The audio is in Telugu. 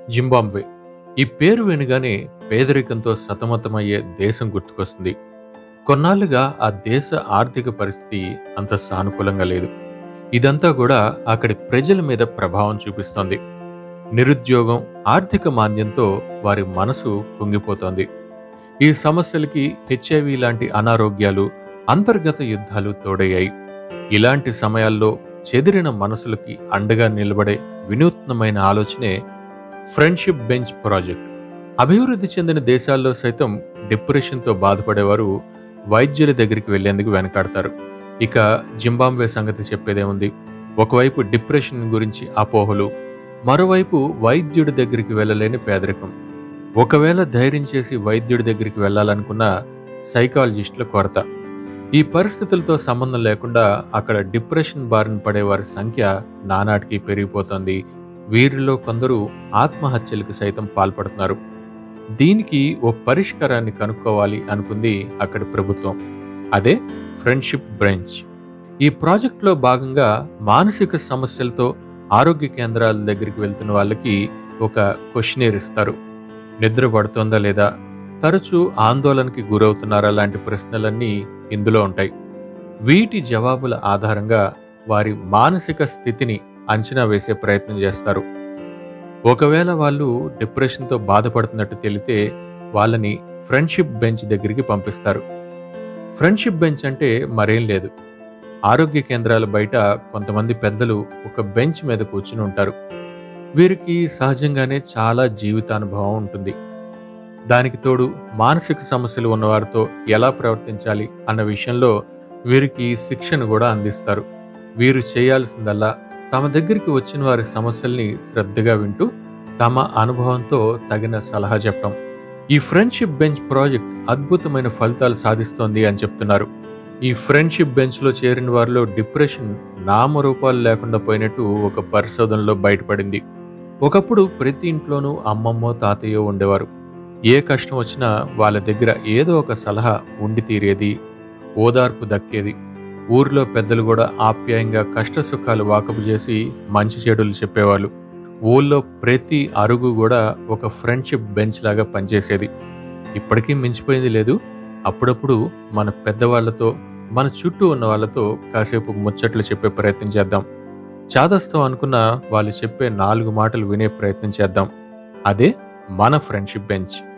జింబాబ్వే. ఈ పేరు వినగానే పేదరికంతో సతమతమయ్యే దేశం గుర్తుకొస్తుంది. కొన్నాళ్లుగా ఆ దేశ ఆర్థిక పరిస్థితి అంత సానుకూలంగా లేదు. ఇదంతా కూడా అక్కడి ప్రజల మీద ప్రభావం చూపిస్తోంది. నిరుద్యోగం, ఆర్థిక మాంద్యంతో వారి మనసు కుంగిపోతోంది. ఈ సమస్యలకి హెచ్ఐవి లాంటి అనారోగ్యాలు, అంతర్గత యుద్ధాలు తోడయ్యాయి. ఇలాంటి సమయాల్లో చెదిరిన మనసులకి అండగా నిలబడే వినూత్నమైన ఆలోచనే ఫ్రెండ్షిప్ బెంచ్ ప్రాజెక్ట్. అభివృద్ధి చెందిన దేశాల్లో సైతం డిప్రెషన్తో బాధపడేవారు వైద్యుల దగ్గరికి వెళ్లేందుకు వెనకాడతారు. ఇక జింబాబ్వే సంగతి చెప్పేదేముంది. ఒకవైపు డిప్రెషన్ గురించి అపోహలు, మరోవైపు వైద్యుడి దగ్గరికి వెళ్ళలేని పేదరికం. ఒకవేళ ధైర్యం చేసి వైద్యుడి దగ్గరికి వెళ్లాలనుకున్న సైకాలజిస్టుల కొరత. ఈ పరిస్థితులతో సంబంధం లేకుండా అక్కడ డిప్రెషన్ బారిన పడే వారి సంఖ్య నానాటికి పెరిగిపోతోంది. వీరిలో కొందరు ఆత్మహత్యలకు సైతం పాల్పడుతున్నారు. దీనికి ఓ పరిష్కారాన్ని కనుక్కోవాలి అనుకుంది అక్కడి ప్రభుత్వం. అదే ఫ్రెండ్షిప్ బెంచ్. ఈ ప్రాజెక్టులో భాగంగా మానసిక సమస్యలతో ఆరోగ్య కేంద్రాల దగ్గరికి వెళ్తున్న వాళ్ళకి ఒక క్వశ్చనీర్ ఇస్తారు. నిద్ర పడుతోందా లేదా, తరచూ ఆందోళనకి గురవుతున్నారా లాంటి ప్రశ్నలన్నీ ఇందులో ఉంటాయి. వీటి జవాబుల ఆధారంగా వారి మానసిక స్థితిని అంచనా వేసే ప్రయత్నం చేస్తారు. ఒకవేళ వాళ్ళు డిప్రెషన్తో బాధపడుతున్నట్టు తెలితే వాళ్ళని ఫ్రెండ్షిప్ బెంచ్ దగ్గరికి పంపిస్తారు. ఫ్రెండ్షిప్ బెంచ్ అంటే మరేం లేదు. ఆరోగ్య కేంద్రాల బయట కొంతమంది పెద్దలు ఒక బెంచ్ మీద కూర్చుని ఉంటారు. వీరికి సహజంగానే చాలా జీవితానుభవం ఉంటుంది. దానికి తోడు మానసిక సమస్యలు ఉన్నవారితో ఎలా ప్రవర్తించాలి అన్న విషయంలో వీరికి శిక్షణ కూడా అందిస్తారు. వీరు చేయాల్సిందల్లా తమ దగ్గరికి వచ్చిన వారి సమస్యల్ని శ్రద్ధగా వింటూ తమ అనుభవంతో తగిన సలహా చెప్పడం. ఈ ఫ్రెండ్షిప్ బెంచ్ ప్రాజెక్ట్ అద్భుతమైన ఫలితాలు సాధిస్తోంది అని చెప్తున్నారు. ఈ ఫ్రెండ్షిప్ బెంచ్లో చేరిన వారిలో డిప్రెషన్ నామరూపాలు లేకుండా పోయినట్టు ఒక పరిశోధనలో బయటపడింది. ఒకప్పుడు ప్రతి ఇంట్లోనూ అమ్మమ్మో తాతయ్యో ఉండేవారు. ఏ కష్టం వచ్చినా వాళ్ళ దగ్గర ఏదో ఒక సలహా ఉండి తీరేది, ఓదార్పు దక్కేది. ఊరిలో పెద్దలు కూడా ఆప్యాయంగా కష్ట సుఖాలు వాకపు చేసి మంచి చెడులు చెప్పేవాళ్ళు. ఊళ్ళో ప్రతి అరుగు కూడా ఒక ఫ్రెండ్షిప్ బెంచ్ లాగా పనిచేసేది. ఇప్పటికీ మించిపోయింది లేదు. అప్పుడప్పుడు మన పెద్దవాళ్లతో, మన చుట్టూ ఉన్న వాళ్ళతో కాసేపు ముచ్చట్లు చెప్పే ప్రయత్నం చేద్దాం. చాదస్తం అనుకున్న వాళ్ళు చెప్పే 4 మాటలు వినే ప్రయత్నం చేద్దాం. అదే మన ఫ్రెండ్షిప్ బెంచ్.